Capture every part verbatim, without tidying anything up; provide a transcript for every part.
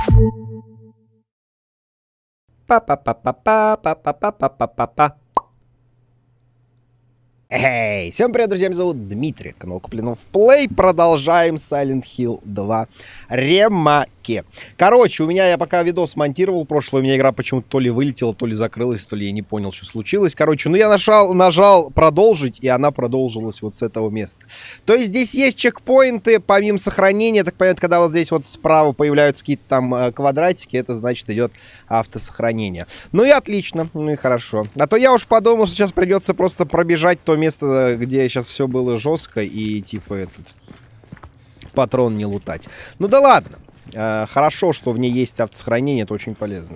Па-па-па-па-па-па-па-па-па-па. Эй, всем привет, друзья, меня зовут Дмитрий, канал Куплинов Плей, продолжаем Silent Hill два ремаки. Короче, у меня, я пока видос монтировал прошлый, у меня игра почему-то то ли вылетела, то ли закрылась, то ли я не понял, что случилось. Короче, ну я нажал, нажал продолжить, и она продолжилась вот с этого места. То есть здесь есть чекпоинты, помимо сохранения, так понятно, когда вот здесь вот справа появляются какие-то там э, квадратики, это значит идет автосохранение. Ну и отлично, ну и хорошо. А то я уж подумал, что сейчас придется просто пробежать то место, где сейчас все было жестко, и типа этот патрон не лутать. Ну да ладно. Э, хорошо, что в ней есть автосохранение, это очень полезно.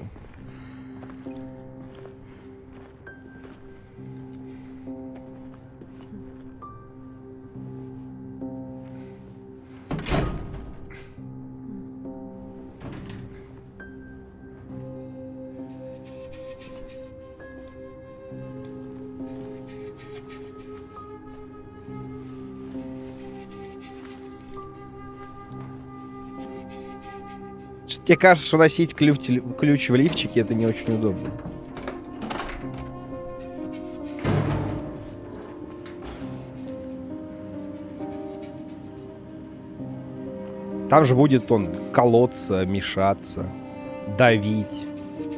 Тебе кажется, что носить ключ, ключ в лифчике это не очень удобно. Там же будет он колоться, мешаться, давить.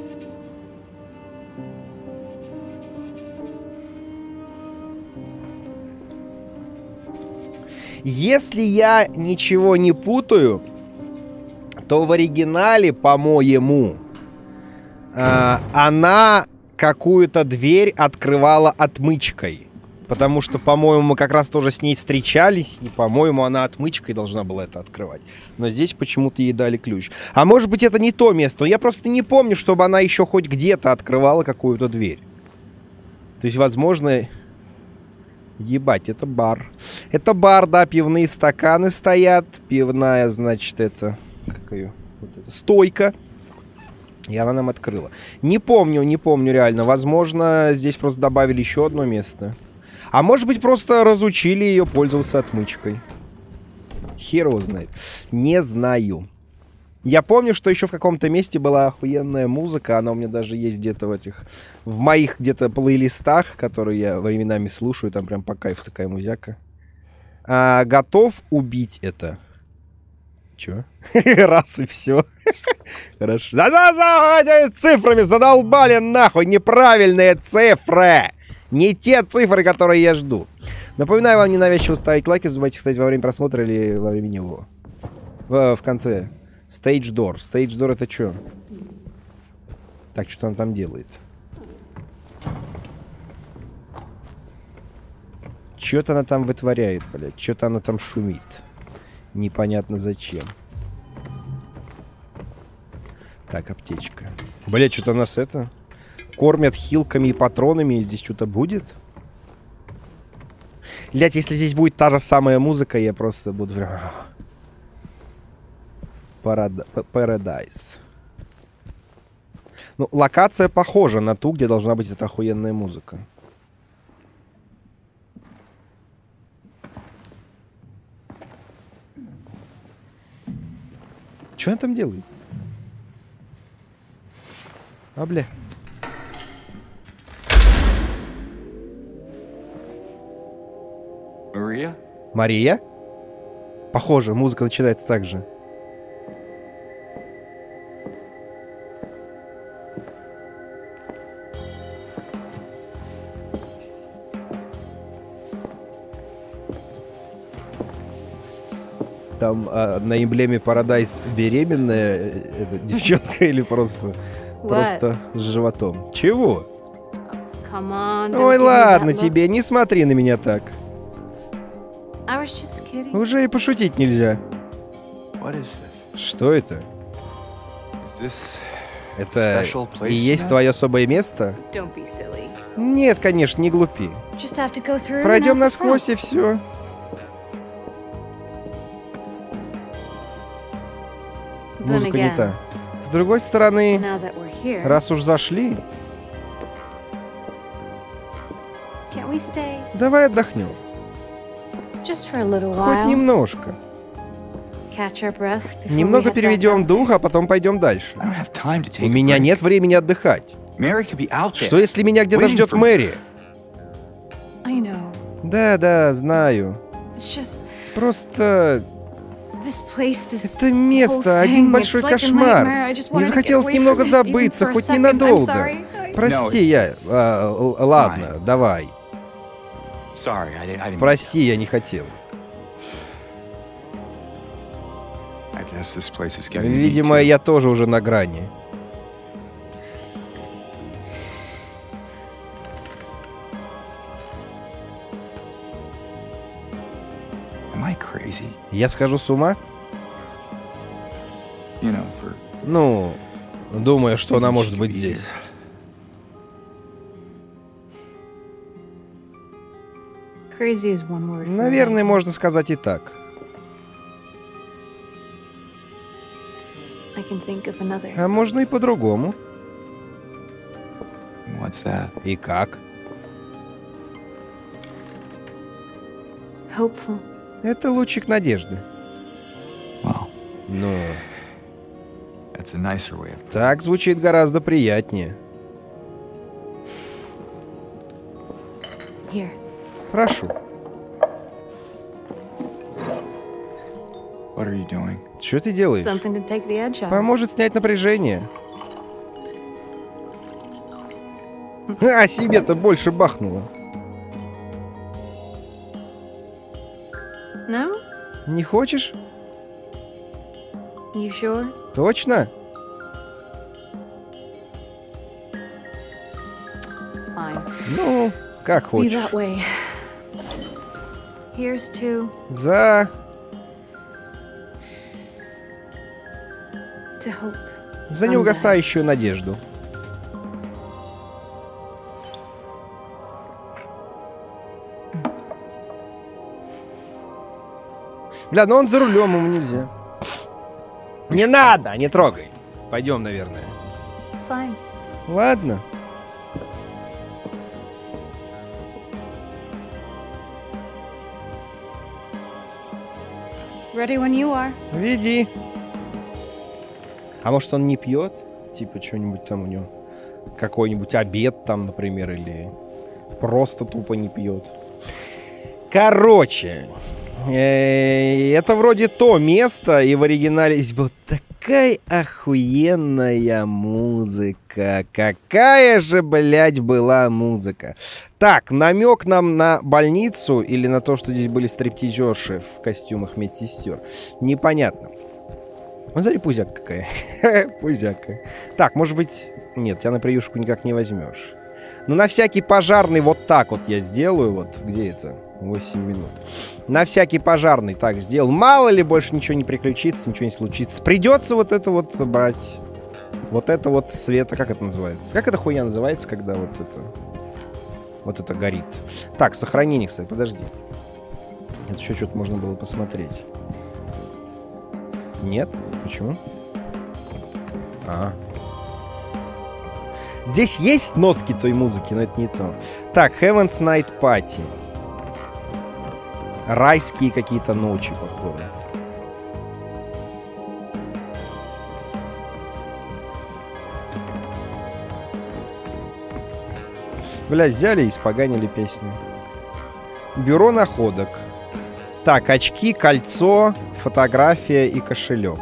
Если я ничего не путаю, то в оригинале, по-моему, э, она какую-то дверь открывала отмычкой. Потому что, по-моему, мы как раз тоже с ней встречались, и, по-моему, она отмычкой должна была это открывать. Но здесь почему-то ей дали ключ. А может быть, это не то место, но я просто не помню, чтобы она еще хоть где-то открывала какую-то дверь. То есть, возможно... Ебать, это бар. Это бар, да, пивные стаканы стоят. Пивная, значит, это... Как ее? Вот это. Стойка. И она нам открыла. Не помню, не помню реально. Возможно, здесь просто добавили еще одно место. А может быть, просто разучили ее пользоваться отмычкой. Хер его знает. Не знаю. Я помню, что еще в каком-то месте была охуенная музыка. Она у меня даже есть где-то в этих... В моих где-то плейлистах, которые я временами слушаю. Там прям по кайфу такая музяка. А, готов убить это? Чё? Раз и все. Хорошо. Да-да-да, цифрами задолбали нахуй. Неправильные цифры. Не те цифры, которые я жду. Напоминаю вам ненавязчиво ставить лайки. Забывайте, кстати, во время просмотра или во время него. В, в конце. Stage door. Stage door это что? Так, что он там делает? Что-то она там вытворяет, блядь. Что-то она там шумит. Непонятно зачем. Так, аптечка. Блять, что-то нас это... Кормят хилками и патронами, и здесь что-то будет? Блять, если здесь будет та же самая музыка, я просто буду... Paradise. Ну, локация похожа на ту, где должна быть эта охуенная музыка. Что она там делает? А, бля. Мария? Мария? Похоже, музыка начинается так же. Там а, на эмблеме Paradise беременная эта девчонка или просто, просто с животом? Чего? On, ой, ладно тебе, не смотри на меня так. Уже и пошутить нельзя. Что это? Это и есть твое особое место? Нет, конечно, не глупи. Пройдем насквозь и все. Музыка не та. С другой стороны, раз уж зашли, давай отдохнем. Хоть немножко. catch our breath before we Немного head back переведем up? дух, а потом пойдем дальше. I don't have time to take У a меня break. нет времени отдыхать. Mary could be out there. Что если меня где-то waiting ждет for me. Мэри? I know. Да, да, знаю. It's just Просто this place, this это место, один большой кошмар. Мне захотелось немного забыться, хоть ненадолго. Прости, я... а, л- ладно, давай. Sorry, I, di- I didn't. Прости, я не хотел. I guess this place is getting me Видимо, too. я тоже уже на грани. Am I crazy? Я схожу с ума? You know, for Ну, думаю, что она может быть здесь. Crazy is one word. for Наверное, me. можно сказать и так. I can think of another. А можно и по-другому. What's that? И как? Hopeful. Это лучик надежды. Well, Ну, that's a nicer way of. так звучит гораздо приятнее. Here. Прошу. What are you doing? Что ты делаешь? Something to take the edge off. Поможет снять напряжение. А себе-то больше бахнуло. No? Не хочешь? You sure? Точно? Fine. Ну, как Be хочешь. that way. Here's to За... to hope. За неугасающую надежду. Бля, ну он за рулем, ему нельзя. Не надо, не трогай. Пойдем, наверное. Fine. Ладно. Ready when you are. Веди. А может он не пьет? Типа что-нибудь там у него. Какой-нибудь обед там, например, или просто тупо не пьет. Короче, э, это вроде то место, и в оригинале здесь была такая охуенная музыка. Какая же, блядь, была музыка. Так, намек нам на больницу или на то, что здесь были стриптизерши в костюмах медсестер. Непонятно. Ну, смотри, пузяк какая. Пузяка. Так, может быть... Нет, тебя на приюшку никак не возьмешь. Ну, на всякий пожарный вот так вот я сделаю. Вот, где это? восемь минут. На всякий пожарный так сделал. Мало ли, больше ничего не приключится, ничего не случится. Придется вот это вот брать. Вот это вот света, как это называется? Как эта хуйня называется, когда вот это... Вот это горит. Так, сохранение, кстати, подожди. Это еще что-то можно было посмотреть. Нет? Почему? А. Здесь есть нотки той музыки, но это не то. Так, Heaven's Night Party. Райские какие-то ночи, походу. Бля, взяли и испоганили песню. Бюро находок. Так, очки, кольцо, фотография и кошелек.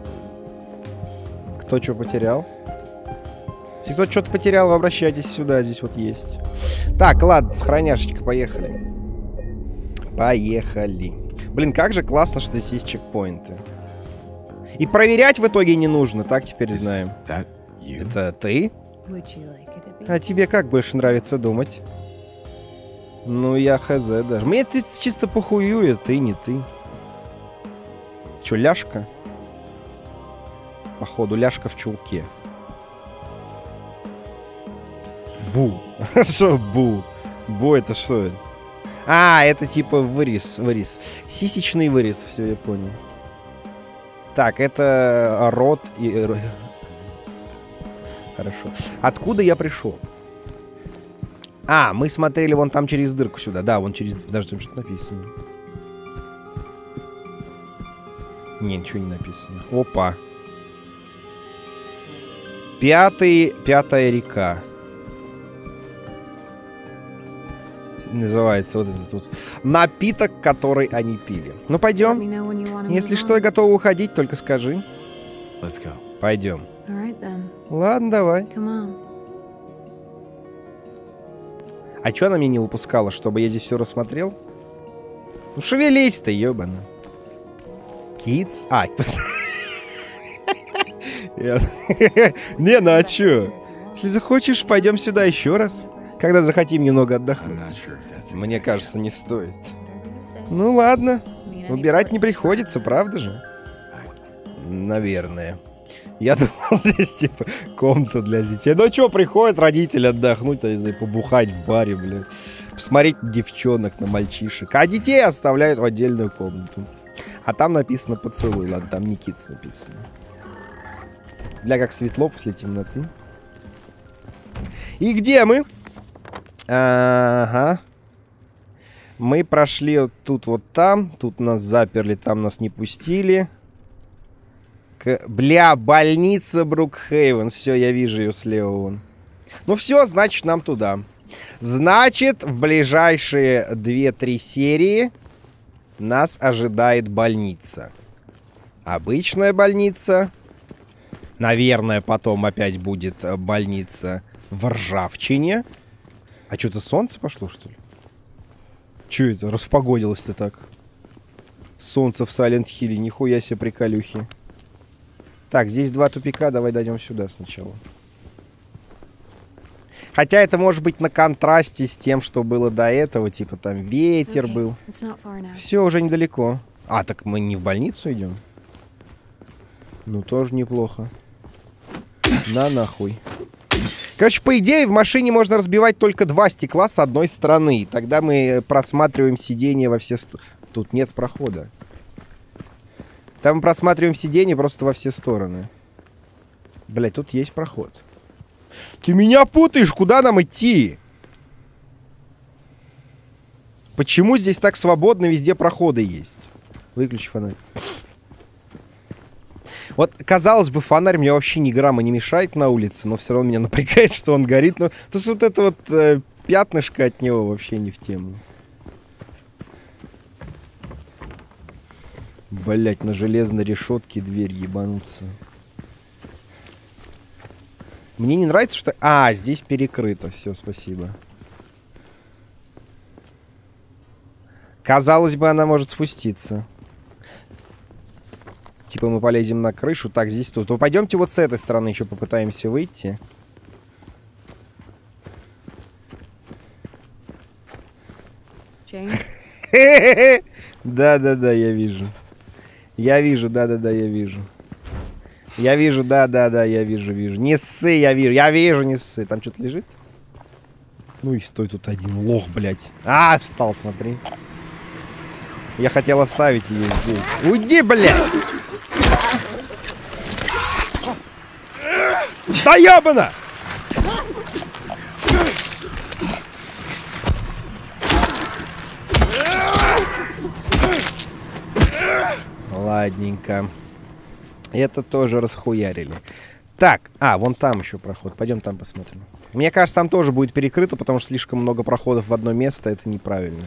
Кто что потерял? Если кто что-то потерял, вы обращайтесь сюда, здесь вот есть. Так, ладно, сохраняшечка, поехали. Поехали. Блин, как же классно, что здесь есть чекпоинты. И проверять в итоге не нужно, так теперь знаем. That you? Это ты? Would you like it to be? А тебе как больше нравится думать? Ну, я хз даже. Мне это чисто похуюет, ты не ты. Че, ляжка? Походу, ляжка в чулке. Бу. Что бу? Бу это что? А, это типа вырез, вырез. Сисечный вырез, все, я понял. Так, это рот и... Хорошо. Откуда я пришел? А, мы смотрели вон там через дырку сюда. Да, вон через... Даже там что-то написано. Не, ничего не написано. Опа. Пятый, пятая река. Называется вот этот вот напиток, который они пили. Ну, Let пойдем. me know when you want to Если move что, я on. готова уходить, только скажи. Let's go. Пойдем. All right then. Ладно, давай. Come on. А чё она меня не выпускала, чтобы я здесь все рассмотрел? Ну, шевелись ты, ёбана. Kids? А, я- не, ну а чё? Если захочешь, пойдем сюда еще раз. Когда захотим немного I'm отдохнуть. not sure if that's a Мне good кажется, не стоит. Say. Ну ладно. I mean, any Выбирать не place. приходится, правда же? Наверное. Я думал, здесь, типа, комната для детей. Ну, что, приходят родители отдохнуть, а, не знаю, побухать в баре, блин. Посмотреть на девчонок, на мальчишек. А детей оставляют в отдельную комнату. А там написано поцелуй. Ладно, там Никитс написано. Бля, как светло после темноты. И где мы? Ага. Мы прошли вот тут вот там. Тут нас заперли, там нас не пустили. К... Бля, больница Брукхейвен. Все, я вижу ее слева вон. Ну все, значит, нам туда. Значит, в ближайшие две-три серии нас ожидает больница. Обычная больница. Наверное, потом опять будет больница в Ржавчине. А что-то солнце пошло, что ли? Че это? Распогодилось-то так. Солнце в Сайлент-Хилле. Нихуя себе приколюхи. Так, здесь два тупика. Давай дойдем сюда сначала. Хотя это может быть на контрасте с тем, что было до этого. Типа там ветер Okay, был. it's not far now. Все, уже недалеко. А, так мы не в больницу идем? Ну, тоже неплохо. На нахуй. Короче, по идее, в машине можно разбивать только два стекла с одной стороны. Тогда мы просматриваем сиденье во все стороны. Тут нет прохода. Там мы просматриваем сиденье просто во все стороны. Блять, тут есть проход. Ты меня путаешь, куда нам идти? Почему здесь так свободно, везде проходы есть? Выключи фонарь. Вот, казалось бы, фонарь мне вообще ни грамма не мешает на улице, но все равно меня напрягает, что он горит. Но то есть вот это вот э, пятнышко от него вообще не в тему. Блять, на железной решетке дверь ебануться. Мне не нравится, что... А, здесь перекрыто. Все, спасибо. Казалось бы, она может спуститься. Типа мы полезем на крышу. Так, здесь тут. Ну, пойдемте вот с этой стороны еще попытаемся выйти. Jane? Да-да-да, я вижу. Я вижу, да-да-да, я вижу. Я вижу, да-да-да, я вижу, вижу. Не ссы, я вижу. Я вижу, не ссы. Там что-то лежит? Ну и стой тут один лох, блядь. А, встал, смотри. Я хотел оставить ее здесь. Уйди, блядь! Да ебано! Ладненько. Это тоже расхуярили. Так, а, вон там еще проход. Пойдем там посмотрим. Мне кажется, там тоже будет перекрыто, потому что слишком много проходов в одно место. Это неправильно.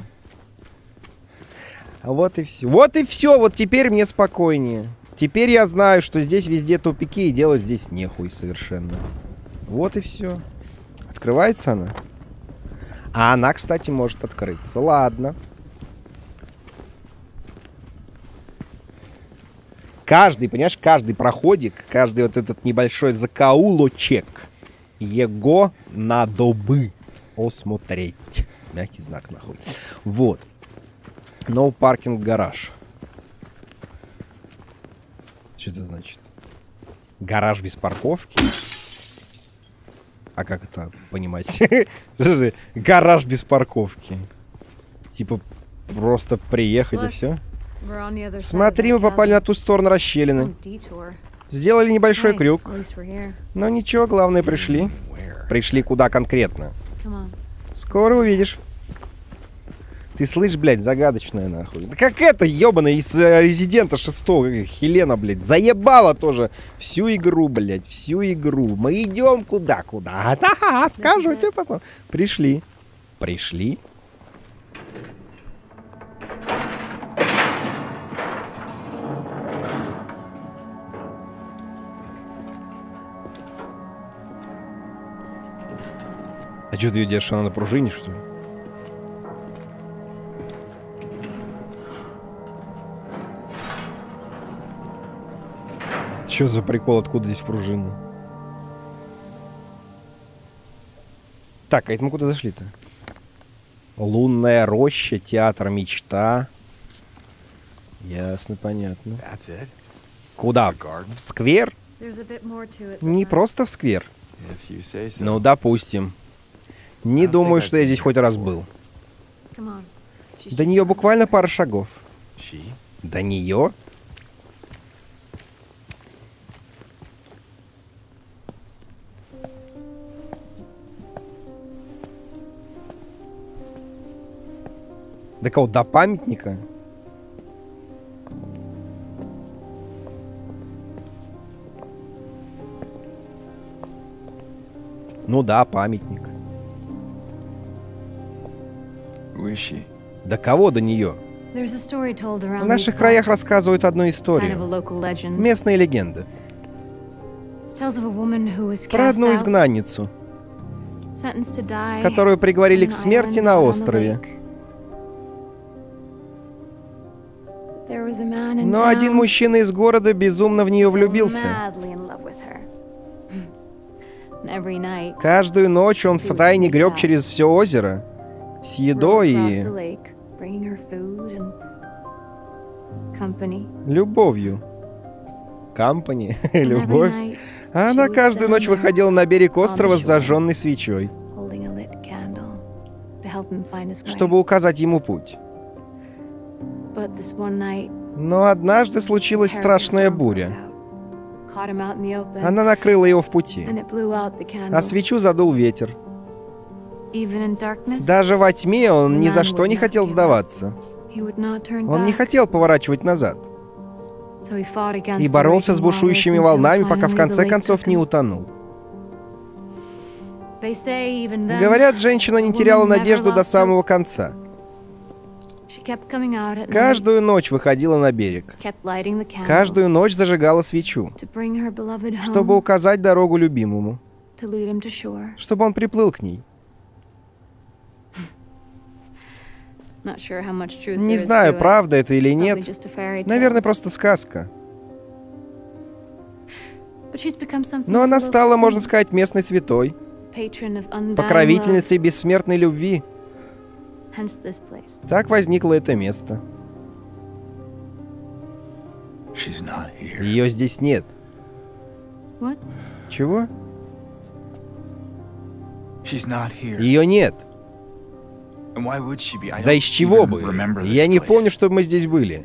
Вот и все. Вот и все. Вот теперь мне спокойнее. Теперь я знаю, что здесь везде тупики, и делать здесь нехуй совершенно. Вот и все. Открывается она? А она, кстати, может открыться. Ладно. Каждый, понимаешь, каждый проходик, каждый вот этот небольшой закоулочек, его надо бы осмотреть. Мягкий знак, нахуй. Вот. No parking гараж. Что это значит? Гараж без парковки? А как это понимать? Гараж без парковки. Типа просто приехать и все? Смотри, мы попали на ту сторону расщелины. Сделали небольшой крюк. Но ничего, главное, пришли. Пришли куда конкретно? Скоро увидишь. Ты слышь, блядь, загадочная нахуй. Да как это, ёбаная, из э, Резидента шестого, Хелена, блядь, заебала тоже всю игру, блядь, всю игру. Мы идем куда, куда? Ага, скажу тебе потом. Пришли. Пришли. А что ты ее держишь, она на пружине, что ли? Что за прикол, откуда здесь пружина? Так, а это мы куда зашли-то? Лунная роща, театр мечта. Ясно, понятно. That's it. Куда? В сквер? There's a bit more to it. Не просто в сквер. If you say so. Ну, допустим. Не думаю, что я здесь хоть раз был. Come on. She's До just нее trying to- буквально пара шагов. She? До нее? До кого? До памятника? Ну да, памятник. Who is she? До кого до нее? There's a story told around В наших these краях parts, рассказывают одну kind of a историю. local legend. Местные легенды. Tells of a woman who was Про cast одну out, изгнанницу, sentenced to die которую приговорили on к an смерти island на out on the острове. lake. There was a man in Но один town мужчина из города безумно в нее who fell влюбился. madly in love with her. And every night, Каждую ночь он втайне греб через все озеро с едой rowed across и the lake, bringing her food and company. любовью. Компани, And every любовь. night, А she она would каждую stand ночь there, выходила на берег острова с shore. зажженной свечой, holding a lit candle to help him find his way. чтобы указать ему путь. But this one night, Но однажды случилась terrible страшная storm broke буря. out, caught him out in the open, Она накрыла его в пути, and it blew out the candle. а свечу задул ветер. Even in darkness, Даже во тьме он ни за что не хотел сдаваться. he would not turn Он не back. хотел поворачивать назад. So he fought against И the боролся raging с бушующими waters until волнами, пока в finally конце the lake концов took не him. утонул. They say even then, Говорят, женщина не теряла woman never надежду до lost самого hope. конца. She kept coming out at night, Каждую ночь выходила на берег. kept lighting the candle Каждую ночь зажигала свечу, to bring her beloved home, чтобы указать дорогу любимому, to lead him to shore. чтобы он приплыл к ней. Not sure how much truth Не there is знаю, to it. правда это или Probably нет. just a fairy tale. Наверное, просто сказка. But she's become something Но of a она local стала, можно saint, сказать, местной святой, patron of undying love. покровительницей бессмертной любви. Hence this place. Так возникло это место. She's not here. Ее здесь нет. What? Чего? She's not here. Ее нет. And why would she be? I Да don't из чего even бы? remember Я this не place. помню, чтобы мы здесь были.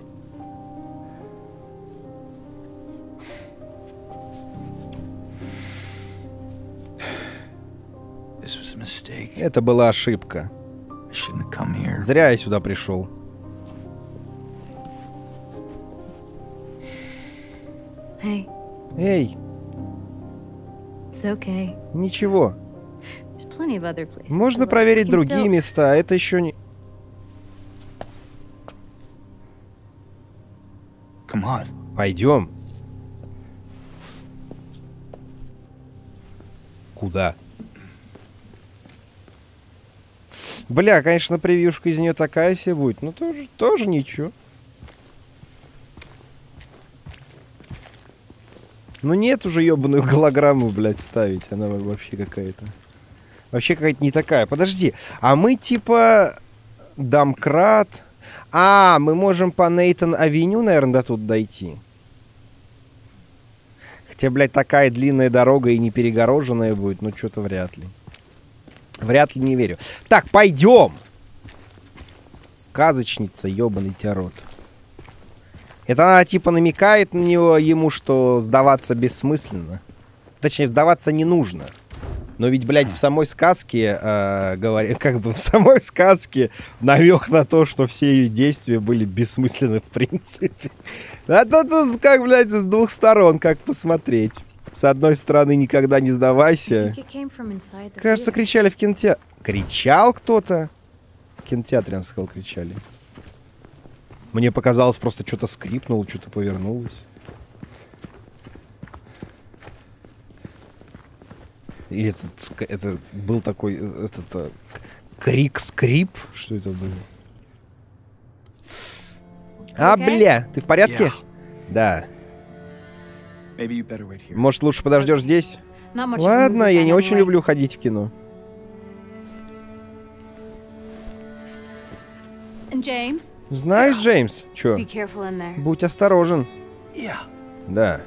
This was a mistake. Это была ошибка. I shouldn't have come here. Зря я сюда пришел. Hey, Эй, it's okay. ничего. There's plenty of other places. to Можно look. проверить We can другие still- места. Это еще не... Come on. Пойдем. Куда? Бля, конечно, превьюшка из нее такая себе будет. Но тоже, тоже ничего. Ну нет уже ебаную голограмму, блядь, ставить. Она вообще какая-то... Вообще какая-то не такая. Подожди, а мы типа... Домкрат... А, мы можем по Нейтан-авеню, наверное, до тут дойти. Хотя, блядь, такая длинная дорога и не перегороженная будет. Ну, что-то вряд ли. Вряд ли, не верю. Так, пойдем! Сказочница, ебаный тебя рот. Это она, типа, намекает на него, ему, что сдаваться бессмысленно. Точнее, сдаваться не нужно. Но ведь, блядь, в самой сказке, э, говоря, как бы в самой сказке намек на то, что все ее действия были бессмысленны в принципе. А то тут, как, блядь, с двух сторон, как посмотреть. С одной стороны, никогда не сдавайся. Кажется, кричали в кинотеатре. Кричал кто-то? В кинотеатре, он сказал, кричали. Мне показалось, просто что-то скрипнуло, что-то повернулось. И этот, этот был такой, этот крик-скрип. Что это было? А, okay. Бля, ты в порядке? Yeah. Да. Maybe you better wait here. Может, лучше подождешь здесь? Ладно, я не очень люблю ходить в кино. Джеймс? Знаешь, Джеймс, чё? Будь осторожен. Yeah. Да.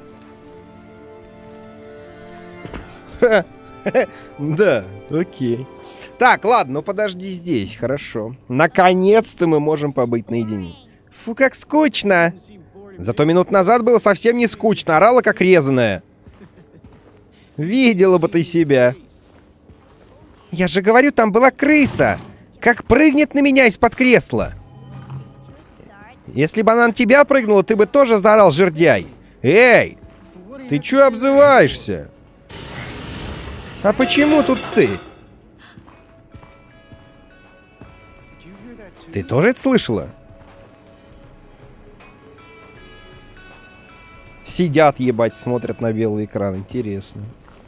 Да, окей. Так, ладно, ну подожди здесь, хорошо. Наконец-то мы можем побыть наедине. Фу, как скучно. Зато минут назад было совсем не скучно, орала как резаная. Видела бы ты себя. Я же говорю, там была крыса. Как прыгнет на меня из-под кресла. Если бы она на тебя прыгнула, ты бы тоже заорал, жердяй. Эй, ты чё обзываешься? А почему тут ты? Ты тоже это слышала? Сидят, ебать, смотрят на белый экран. Интересно.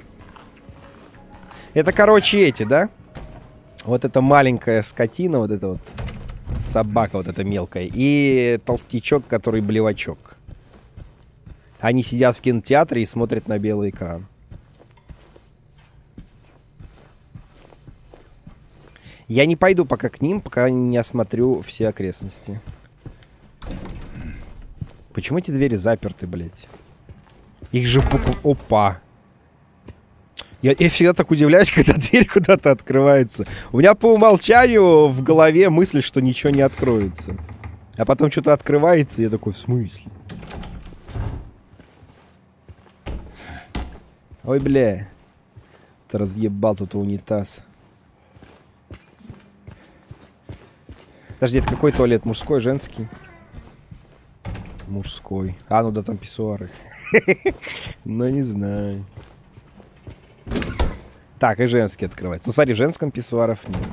Это, короче, эти, да? Вот эта маленькая скотина, вот эта вот собака, вот эта мелкая. И толстячок, который блевачок. Они сидят в кинотеатре и смотрят на белый экран. Я не пойду пока к ним, пока не осмотрю все окрестности. Почему эти двери заперты, блядь? Их же букв... Опа. Я, я всегда так удивляюсь, когда дверь куда-то открывается. У меня по умолчанию в голове мысль, что ничего не откроется. А потом что-то открывается, и я такой, в смысле? Ой, бля. Ты разъебал тут унитаз. Подожди, это какой туалет? Мужской, женский? Мужской. А, ну да, там писсуары. Ну, не знаю. Так, и женский открывается. Ну, смотри, в женском писсуаров нет.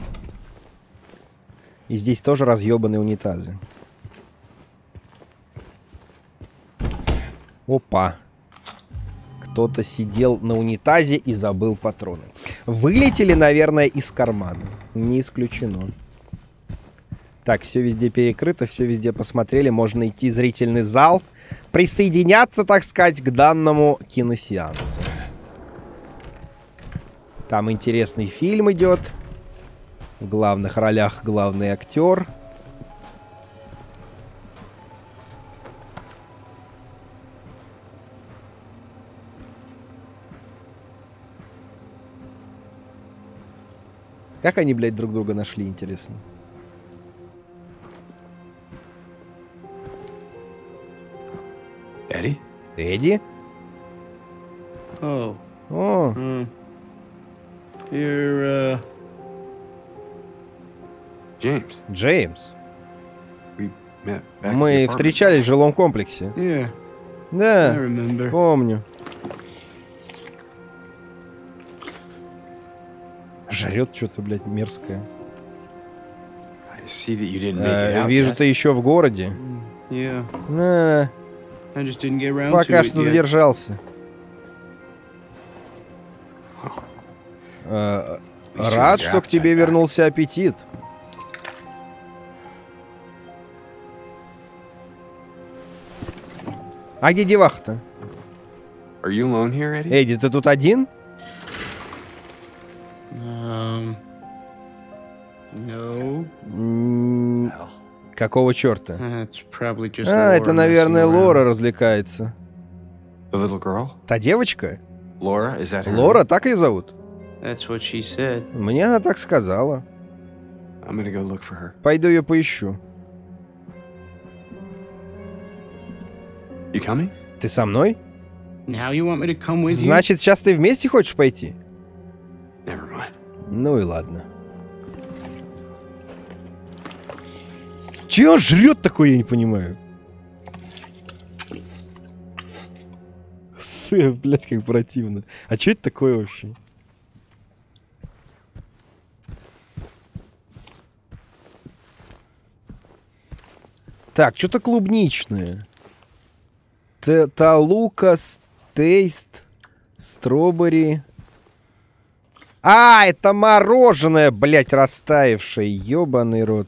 И здесь тоже разъебанные унитазы. Опа. Кто-то сидел на унитазе и забыл патроны. Вылетели, наверное, из кармана. Не исключено. Так, все везде перекрыто, все везде посмотрели. Можно идти в зрительный зал. Присоединяться, так сказать, к данному киносеансу. Там интересный фильм идет. В главных ролях главный актер. Как они, блядь, друг друга нашли, интересно? Эдди? Эдди? Oh. О. Mm. You're, uh... James. Джеймс. We met back at the Мы apartment. встречались в жилом комплексе. Yeah, I Да, remember. помню. Жрет что-то, блядь, мерзкое. I see that you didn't make it Э, out вижу, yet. ты еще в городе. Yeah, На, I just didn't get around to пока it что yet. задержался. Э, Рад, что к тебе вернулся аппетит. А где деваха-то? Are you alone here, Eddie? Эдди, ты тут один? Um, no, М, Hell. Какого черта? that's probably just А, Laura это, messing наверное, around. Лора развлекается. The little girl? Та девочка? Laura? Is that her? Лора, так ее зовут? That's what she said. Мне она так сказала. I'm gonna go look for her. Пойду ее поищу. You coming? Ты со мной? Now you want me to come with Значит, сейчас ты вместе хочешь пойти? you? Ну и ладно. Че он жрет такое, я не понимаю. Сыр, блядь, как противно. А что это такое вообще? Так, что-то клубничное. Талука, тейст, стробери. А, это мороженое, блядь, растаявшее. Ёбаный рот.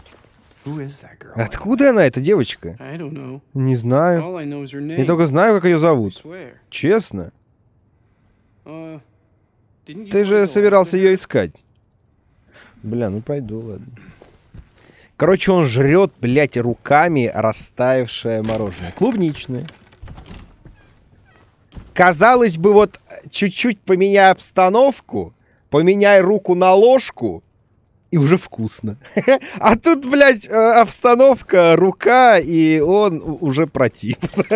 Откуда она, эта девочка? I don't know. Не знаю. All I know is her name. Я только знаю, как ее I зовут. swear. Честно. Uh, didn't you Ты wanna же go собирался after ее her? искать. Бля, ну пойду, ладно. Короче, он жрет, блядь, руками растаявшее мороженое. Клубничное. Казалось бы, вот чуть-чуть поменяй обстановку, поменяй руку на ложку, и уже вкусно. А тут, блядь, обстановка, рука, и он уже противно.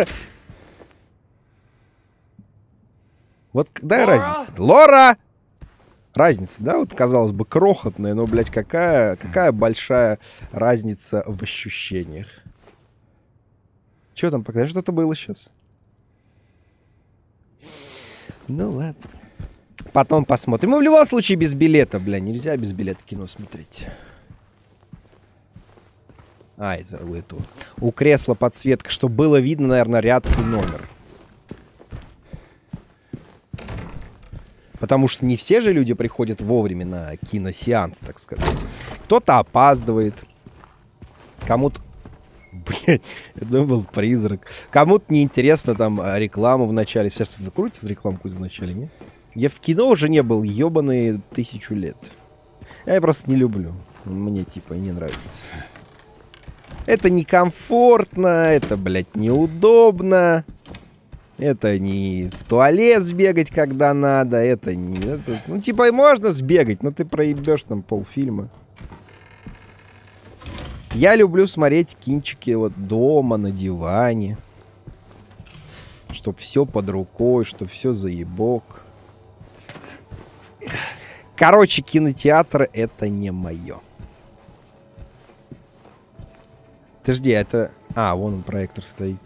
Вот какая разница? Лора! Разница, да? Вот, казалось бы, крохотная, но, блядь, какая, какая большая разница в ощущениях. Че там, пока что-то было сейчас? Ну ладно. Потом посмотрим. Мы в любом случае без билета, бля. Нельзя без билета кино смотреть. А, это у этого. У кресла подсветка, чтобы было видно, наверное, ряд и номер. Потому что не все же люди приходят вовремя на киносеанс, так сказать. Кто-то опаздывает. Кому-то... Блять, это был призрак. Кому-то неинтересно там рекламу в начале. Сейчас вы крутите рекламу какую-то в начале, нет? Я в кино уже не был ебаные тысячу лет. Я просто не люблю. Мне типа не нравится. Это некомфортно, это, блядь, неудобно. Это не в туалет сбегать, когда надо. Это не... Это, ну, типа, можно сбегать, но ты проебешь там полфильма. Я люблю смотреть кинчики вот дома, на диване. Чтоб все под рукой, чтоб все заебок. Короче, кинотеатр — это не мое. Ты жди, это... А, вон он, проектор стоит.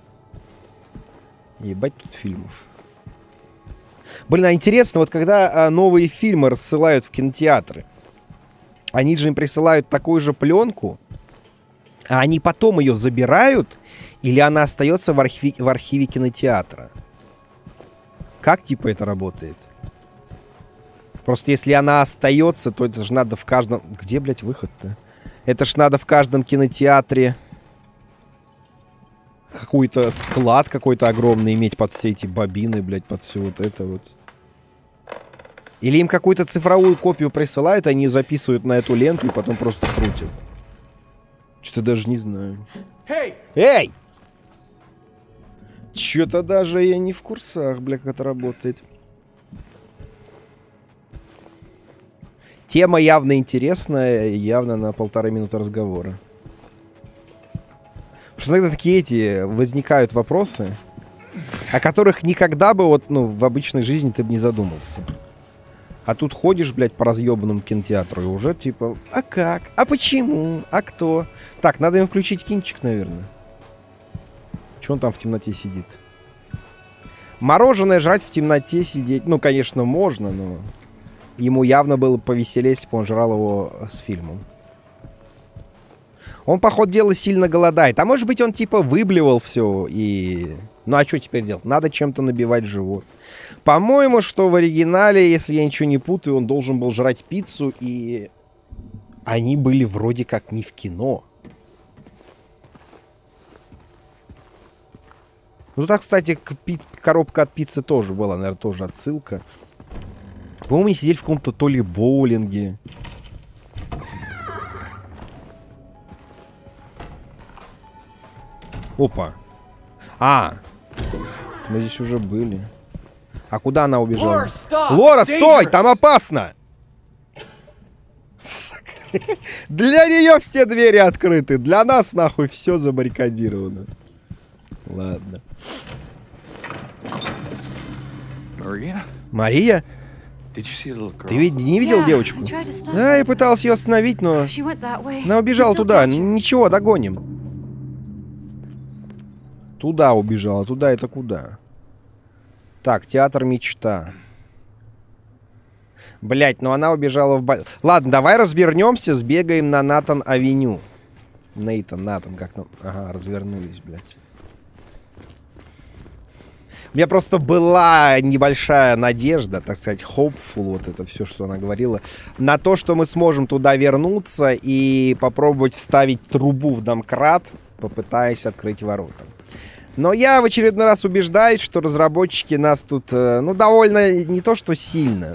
Ебать тут фильмов. Блин, а интересно, вот когда а, новые фильмы рассылают в кинотеатры, они же им присылают такую же пленку, а они потом ее забирают, или она остается в архиве, в архиве кинотеатра? Как типа это работает? Просто если она остается, то это же надо в каждом... Где, блядь, выход-то? Это ж надо в каждом кинотеатре какой-то склад какой-то огромный иметь под все эти бобины, блядь, под все вот это вот. Или им какую-то цифровую копию присылают, они ее записывают на эту ленту и потом просто крутят. Что-то даже не знаю. Hey! Эй! Что-то даже я не в курсах, бля, как это работает. Тема явно интересная, явно на полторы минуты разговора. Потому что иногда такие эти возникают вопросы, о которых никогда бы вот, ну, в обычной жизни ты бы не задумался. А тут ходишь, блядь, по разъебанному кинотеатру и уже типа, а как? А почему? А кто? Так, надо им включить кинчик, наверное. Че он там в темноте сидит? Мороженое жрать в темноте сидеть, ну, конечно, можно, но... Ему явно было повеселее, если бы он жрал его с фильмом. Он, по ходу дела, сильно голодает. А может быть, он типа выблевал все и... Ну а что теперь делать? Надо чем-то набивать живот. По-моему, что в оригинале, если я ничего не путаю, он должен был жрать пиццу, и... Они были вроде как не в кино. Ну так, кстати, пи... коробка от пиццы тоже была, наверное, тоже отсылка. По-моему, они сидели в каком-то то ли боулинге. Опа. А, мы здесь уже были. А куда она убежала? Лора, стой! Там опасно! Для нее все двери открыты. Для нас, нахуй, все забаррикадировано. Ладно. Мария? Мария? Did you see the little girl? Ты ведь не видел Yeah, девочку? I tried to stop Да, her. я пытался ее остановить, но She went that way. она We убежала still туда. catch her. Ничего, догоним. Туда убежала. Туда это куда? Так, театр мечта. Блять, ну она убежала в бо... Ладно, давай развернемся, сбегаем на Натан-авеню. Нейтан, Натан, как нам... Ага, развернулись, блядь. У меня просто была небольшая надежда, так сказать, hopeful, вот это все, что она говорила, на то, что мы сможем туда вернуться и попробовать вставить трубу в домкрат, попытаясь открыть ворота. Но я в очередной раз убеждаюсь, что разработчики нас тут, ну, довольно не то что сильно.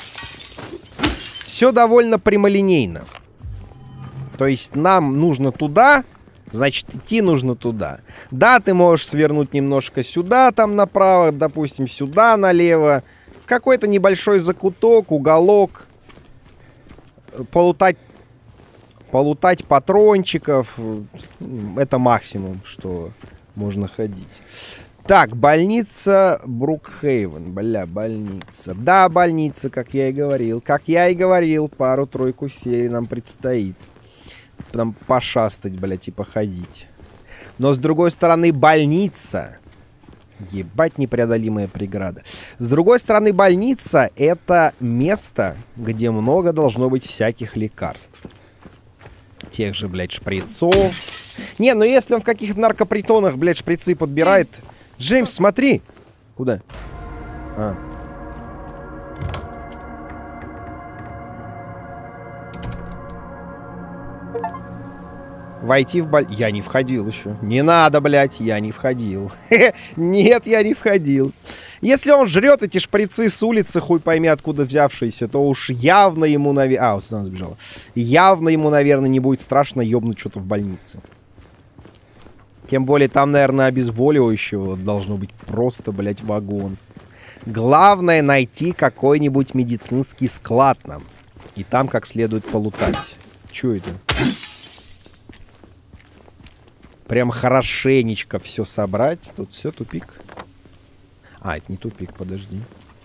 Все довольно прямолинейно. То есть нам нужно туда, значит, идти нужно туда. Да, ты можешь свернуть немножко сюда, там направо, допустим, сюда налево. В какой-то небольшой закуток, уголок. Полутать, полутать патрончиков. Это максимум, что можно ходить. Так, больница Брукхейвен. Бля, больница. Да, больница, как я и говорил. Как я и говорил, пару-тройку серий нам предстоит. Там пошастать, блядь, и походить. Но, с другой стороны, больница. Ебать, непреодолимая преграда. С другой стороны, больница — это место, где много должно быть всяких лекарств. Тех же, блядь, шприцов. Не, ну если он в каких-то наркопритонах, блядь, шприцы подбирает... Джеймс, смотри! Куда? А. Войти в боль... Я не входил еще. Не надо, блядь, я не входил. Нет, я не входил. Если он жрет эти шприцы с улицы, хуй пойми откуда взявшиеся, то уж явно ему, наверное... А, вот сюда сбежала. Явно ему, наверное, не будет страшно ёбнуть что-то в больнице. Тем более там, наверное, обезболивающего должно быть просто, блядь, вагон. Главное найти какой-нибудь медицинский склад нам. И там как следует полутать. Чё это? Прям хорошенечко все собрать. Тут все тупик. А, это не тупик, подожди.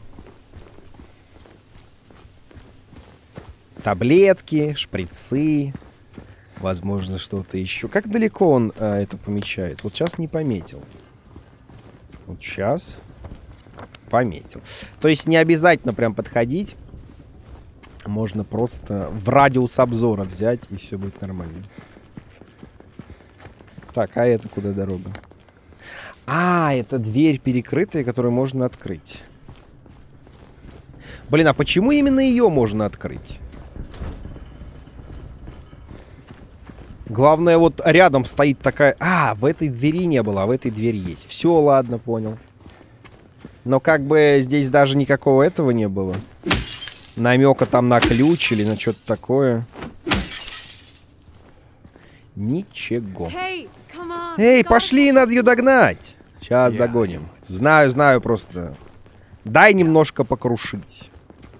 Таблетки, шприцы. Возможно, что-то еще. Как далеко он а, это помечает? Вот сейчас не пометил. Вот сейчас пометил. То есть не обязательно прям подходить. Можно просто в радиус обзора взять, и все будет нормально. Так, а это куда дорога? А, это дверь перекрытая, которую можно открыть. Блин, а почему именно ее можно открыть? Главное, вот рядом стоит такая... А, в этой двери не было, а в этой двери есть. Все, ладно, понял. Но как бы здесь даже никакого этого не было. Намека там на ключ или на что-то такое. Ничего. Hey, come on. Эй, Gotta пошли, catch надо ее догнать. Сейчас Я- догоним. Знаю, знаю, просто. Дай немножко покрушить.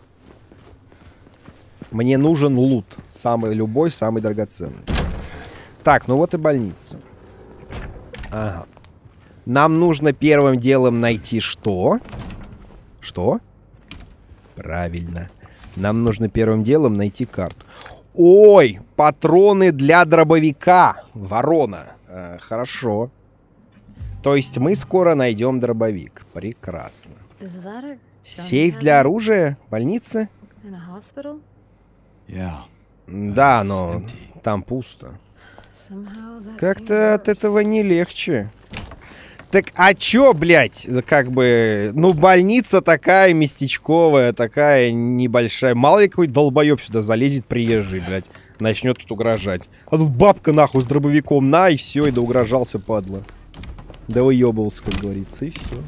Мне нужен лут. Самый любой, самый драгоценный. Так, ну вот и больница. Ага. Нам нужно первым делом найти что? Что? Правильно. Нам нужно первым делом найти карту. Ой, патроны для дробовика. Ворона. А, хорошо. То есть мы скоро найдем дробовик. Прекрасно. Is that a gun Сейф для cabinet оружия? Больница? in a hospital? Yeah. Да, It's но empty. там пусто. Somehow that Как-то seems от worse. этого не легче. Так, а чё, блядь, как бы... Ну, больница такая местечковая, такая небольшая. Мало ли какой долбоёб сюда залезет приезжий, блядь. Начнет тут угрожать. А тут бабка, нахуй, с дробовиком. На, и все, и да угрожался, падла. Да выёбывался, как говорится, и все.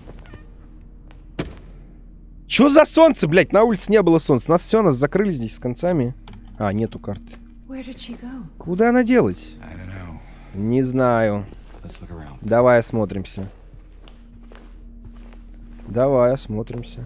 Чё за солнце, блядь? На улице не было солнца. Нас все, нас закрыли здесь с концами. А, нету карты. Where did she go? Куда она делась? I don't know. Не знаю. Let's look around. Давай осмотримся. Давай осмотримся.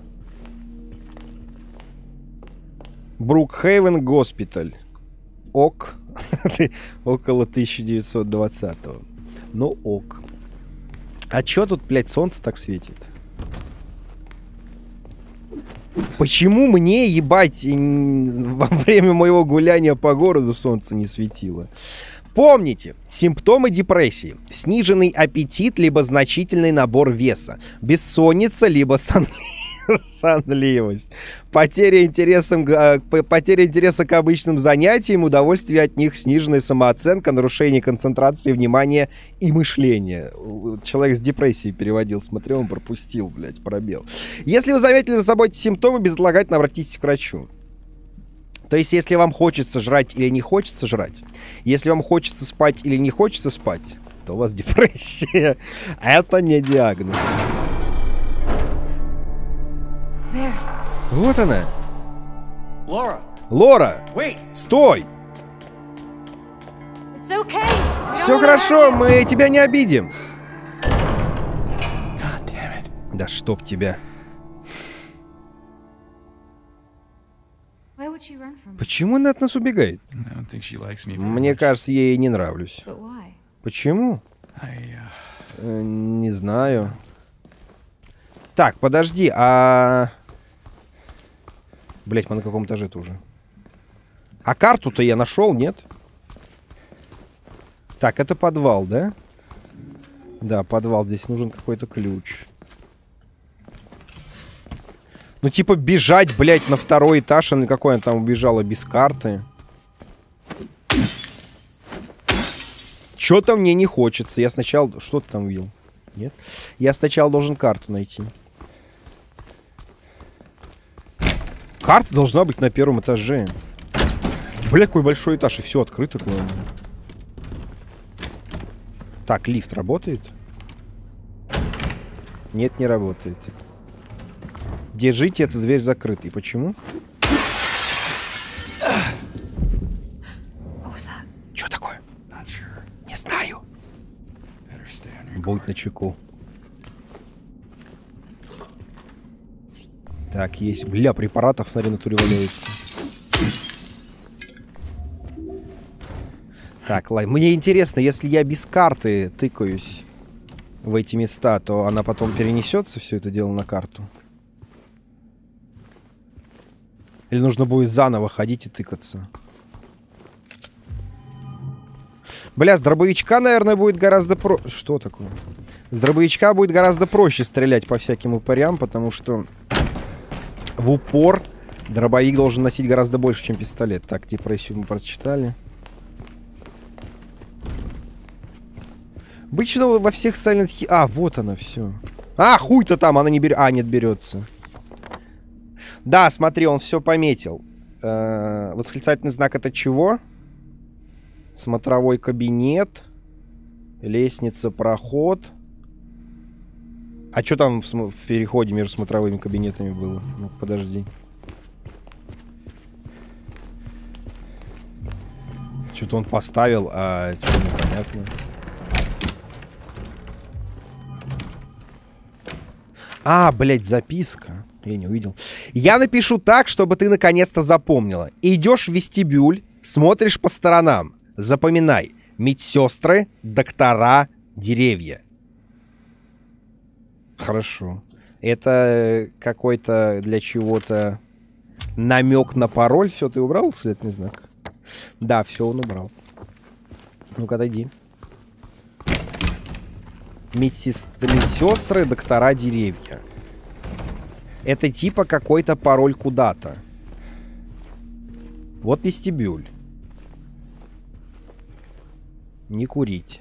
Брукхейвен госпиталь. Ок. Около тысяча девятьсот двадцатого. Ну ок. А чё тут, блядь, солнце так светит? Почему мне, ебать, во время моего гуляния по городу солнце не светило? Помните, симптомы депрессии. Сниженный аппетит, либо значительный набор веса. Бессонница, либо сон... сонливость. Потеря интереса, потеря интереса к обычным занятиям, удовольствие от них, сниженная самооценка, нарушение концентрации, внимания и мышления. Человек с депрессией переводил, смотрел, он пропустил, блядь, пробел. Если вы заметили за собой эти симптомы, безотлагательно обратитесь к врачу. То есть, если вам хочется жрать или не хочется жрать, если вам хочется спать или не хочется спать, то у вас депрессия. Это не диагноз. There. Вот она. Laura, Лора, wait. стой! It's okay. Все хорошо, мы тебя не обидим. God damn it. Да чтоб тебя. Why would she run from me? Почему она от нас убегает? I don't think she likes me very Мне much. кажется, я ей не нравлюсь. But why? Почему? I, uh, Э, Не знаю. Так, подожди, а... Блять, мы на каком этаже-то уже? А карту-то я нашел, нет? Так, это подвал, да? Да, подвал. Здесь нужен какой-то ключ. Ну, типа, бежать, блядь, на второй этаж. А на какой она там убежала без карты? Чё-то мне не хочется. Я сначала... Что ты там видел? Нет? Я сначала должен карту найти. Карта должна быть на первом этаже. Бля, какой большой этаж, и все открыто, главное. Так, лифт работает? Нет, не работает. Держите эту дверь закрытой. Почему? Что такое? not sure. Не знаю. Better stay on your Будь начеку. Так, есть. Бля, препаратов на ренатуре валяется. Так, лай. Мне интересно, если я без карты тыкаюсь в эти места, то она потом перенесется все это дело на карту? Или нужно будет заново ходить и тыкаться? Бля, с дробовичка, наверное, будет гораздо про... Что такое? С дробовичка будет гораздо проще стрелять по всяким упырям, потому что в упор дробовик должен носить гораздо больше, чем пистолет. Так, депрессию мы прочитали. Обычно во всех Silent Hill... А, вот она, все. А, хуй-то там, она не берет... А, нет, берется. Да, смотри, он все пометил. Э-э, восклицательный знак — это чего? Смотровой кабинет. Лестница, проход. А что там в, см- в переходе между смотровыми кабинетами было? Ну, подожди. Что-то он поставил, а что непонятно. А, блядь, записка. Я не увидел. Я напишу так, чтобы ты наконец-то запомнила. Идешь в вестибюль, смотришь по сторонам. Запоминай. Медсестры, доктора, деревья. Хорошо. Это какой-то для чего-то намек на пароль. Все, ты убрал следный знак? Да, все, он убрал. Ну-ка, отойди. Медсестры, медсестры, доктора, деревья. Это типа какой-то пароль куда-то. Вот вестибюль. Не курить.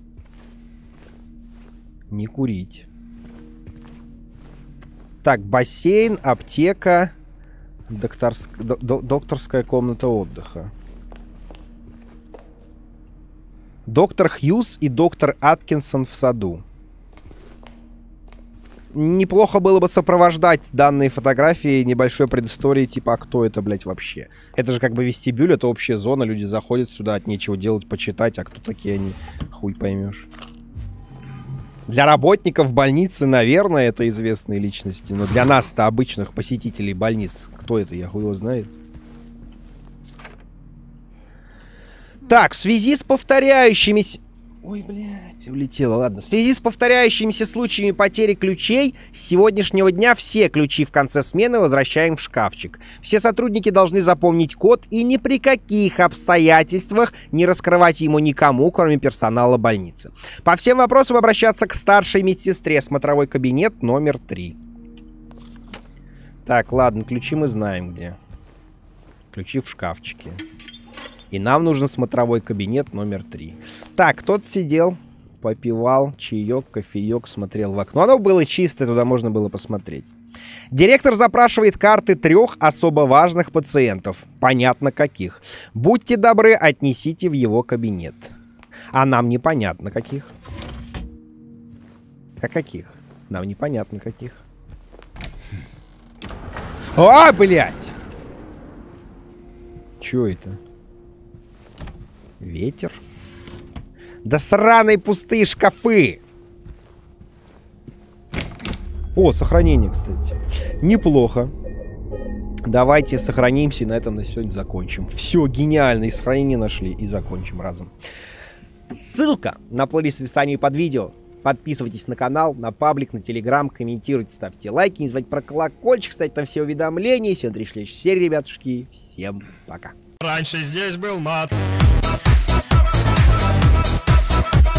Не курить. Так, бассейн, аптека, докторск... до докторская комната отдыха. Доктор Хьюз и доктор Аткинсон в саду. Неплохо было бы сопровождать данные фотографии небольшой предысторией, типа, а кто это, блядь, вообще? Это же как бы вестибюль, это общая зона, люди заходят сюда, от нечего делать, почитать, а кто такие они, хуй поймешь. Для работников больницы, наверное, это известные личности, но для нас-то, обычных посетителей больниц, кто это, я хуй его знает. Так, в связи с повторяющимися... Ой, блядь, улетело, ладно. В связи с повторяющимися случаями потери ключей, с сегодняшнего дня все ключи в конце смены возвращаем в шкафчик. Все сотрудники должны запомнить код и ни при каких обстоятельствах не раскрывать ему никому, кроме персонала больницы. По всем вопросам обращаться к старшей медсестре, смотровой кабинет номер три. Так, ладно, ключи мы знаем где. Ключи в шкафчике. И нам нужен смотровой кабинет номер три. Так, кто-то сидел, попивал чаек, кофеек, смотрел в окно. Оно было чистое, туда можно было посмотреть. Директор запрашивает карты трех особо важных пациентов. Понятно каких. Будьте добры, отнесите в его кабинет. А нам непонятно каких. А каких? Нам непонятно каких. А, блядь! Чё это? Ветер? Да сраные пустые шкафы! О, сохранение, кстати. Неплохо. Давайте сохранимся и на этом на сегодня закончим. Все, гениально. И сохранение нашли. И закончим разом. Ссылка на плейлист в описании под видео. Подписывайтесь на канал, на паблик, на телеграм, комментируйте, ставьте лайки. Не забывайте про колокольчик, кстати, там все уведомления. Сегодня три следующей серии, ребятушки. Всем пока. Раньше здесь был мат.